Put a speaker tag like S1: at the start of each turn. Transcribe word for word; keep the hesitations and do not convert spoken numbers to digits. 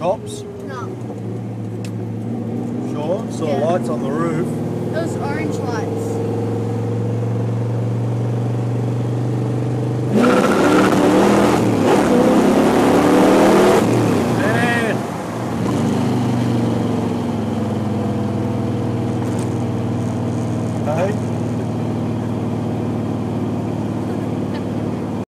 S1: cops?
S2: No.
S1: Sure. Saw
S2: Yeah.
S1: lights on the roof.
S2: Those orange lights.